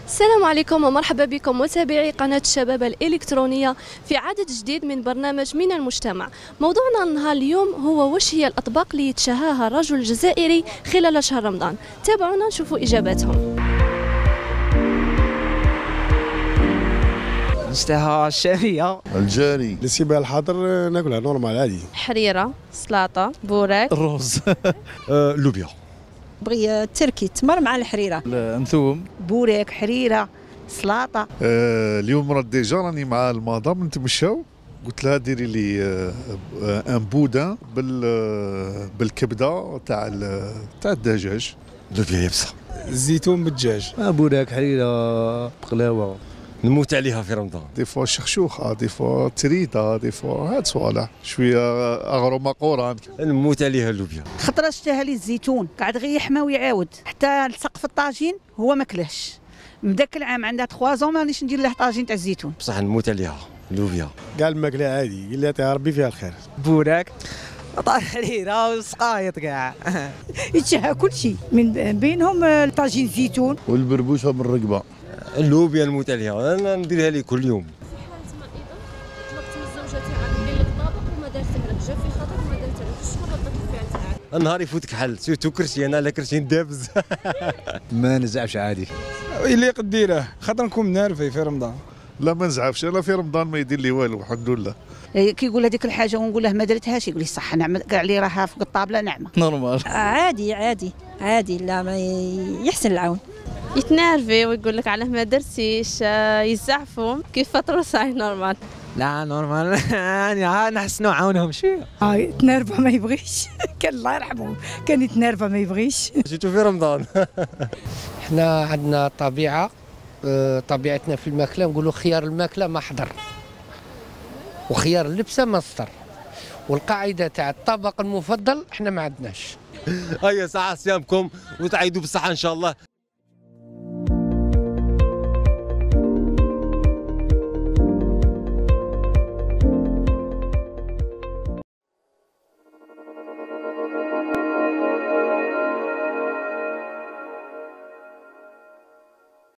السلام عليكم ومرحبا بكم متابعي قناة الشباب الإلكترونية في عدد جديد من برنامج من المجتمع. موضوعنا نهار اليوم هو وش هي الأطباق اللي يتشهاها الرجل الجزائري خلال شهر رمضان. تابعونا نشوفوا إجاباتهم. نشتهى الشامية، الجاري، السباع الحاضر ناكلها نورمال عادي. حريرة، سلطة، بوراك، الرز، اللوبيا، بغي التركي التمر مع الحريره، النثوم، بوراك، حريره، سلطه. اليوم مرات ديجا راني مع المدام نتمشاو، قلت لها ديري لي ان بودان بالكبده تاع الدجاج. اللوبيا يابسه، الزيتون بالدجاج، بوراك، حريره، بقلاوه. نموت عليها في رمضان. دي فوا شخشوخه، دي فوا تريده، دي فوا هاد صوالح شويه اغرم قران. نموت عليها اللوبيا. خطره اشتهى لي الزيتون قاعد غير يحمى ويعاود حتى سقف الطاجين هو ما كلهش. من ذاك العام عندها 3 زون مانيش ندير له طاجين تاع الزيتون. بصح نموت عليها اللوبيا. كاع الماكله عادي، اللي يعطيها ربي فيها الخير. بوراك، حريره وسقايط كاع. يتشهى كل شيء من بينهم طاجين الزيتون والبربوشه بالرقبه. اللوبيا نموت عليها، انا نديرها لي كل يوم. في حالة ما أيضا طلبت من الزوجة تاعك دير لك طابق وما دارته لك، جا في خاطر وما دارته لك، شنو ردة الفعل تاعك؟ النهار يفوتك حل، سيرتو كرسي، انا لا كرسي ندابز. ما نزعفش عادي. اللي يقد ديره خاطر نكون منرفي في رمضان. لا ما نزعفش، انا في رمضان ما يدير لي والو الحمد لله. كي يقول هذيك الحاجه ونقول له ما درتهاش يقول لي صح نعمه كاع اللي راها فوق الطابله نعمه. نورمال. عادي عادي عادي، لا ما يحسن العون. يتنرفي ويقول لك علاه ما درتيش، يزعفوا كيف فطروا صاي نورمال. لا نورمال. يعني نحسنوا عاونهم شويه. يتنرفى ما يبغيش. كان الله يرحمه كان يتنرفى ما يبغيش. جيتو في رمضان. احنا عندنا طبيعتنا في الماكله نقولوا خيار الماكله ما حضر، وخيار اللبسه ما سطر، والقاعده تاع الطبق المفضل احنا ما عندناش. هيا ساعه صيامكم وتعيدوا بالصحه ان شاء الله.